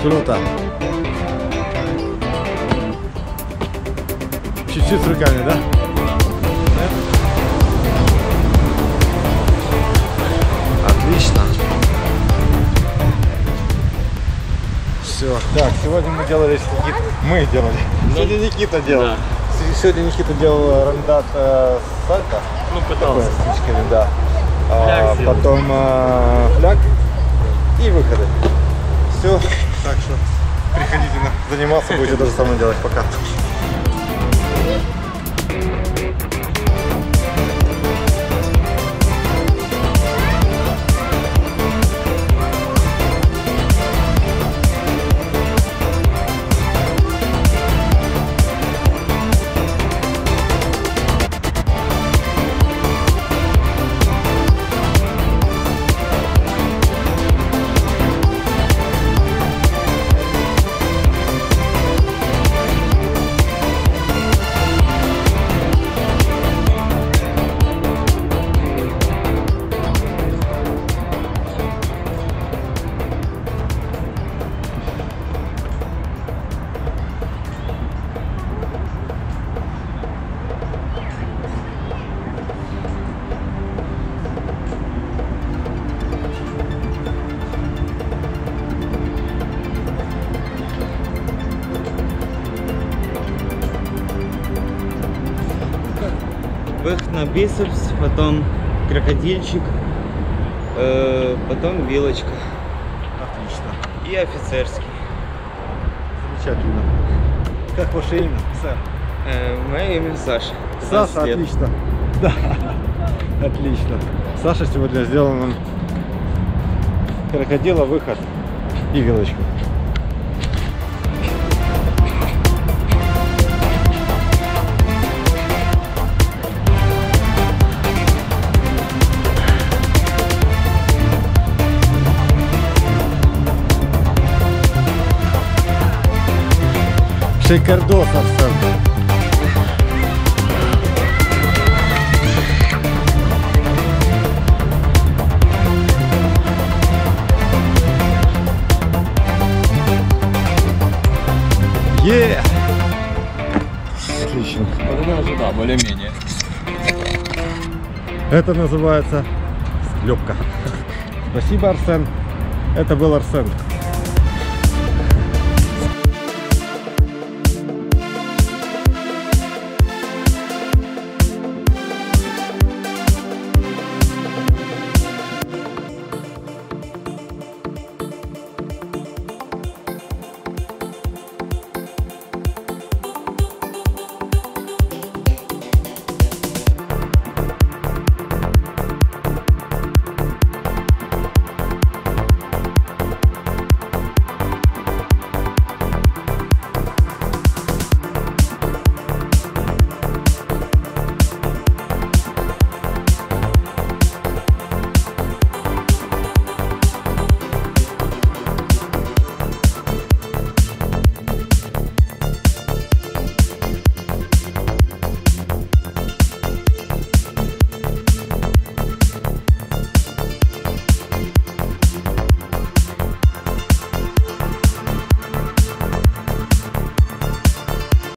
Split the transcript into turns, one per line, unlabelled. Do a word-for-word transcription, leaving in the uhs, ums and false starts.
Круто. Чуть-чуть с руками, да?
Отлично.
Все. Так, сегодня мы делали, Никит... мы делали. Сегодня Никита делал. Да. Сегодня Никита делал рандат э, сальто.
Ну, пытался.
Такое, с фишками, да. А, потом э, фляг и выходы. Все. Так что приходите на заниматься, будете то же самое делать. Пока.
Выход на бицепс, потом крокодильчик, э, потом вилочка.
Отлично.
И офицерский.
Замечательно. Как ваше имя, сэр?
Э, мое имя Саша.
Саша, отлично. Да, отлично. Саша сегодня сделал нам крокодила, выход и вилочку. Шикардос, Арсен. Е! Отлично.
Да, более-менее.
Это называется склепка. Спасибо, Арсен. Это был Арсен.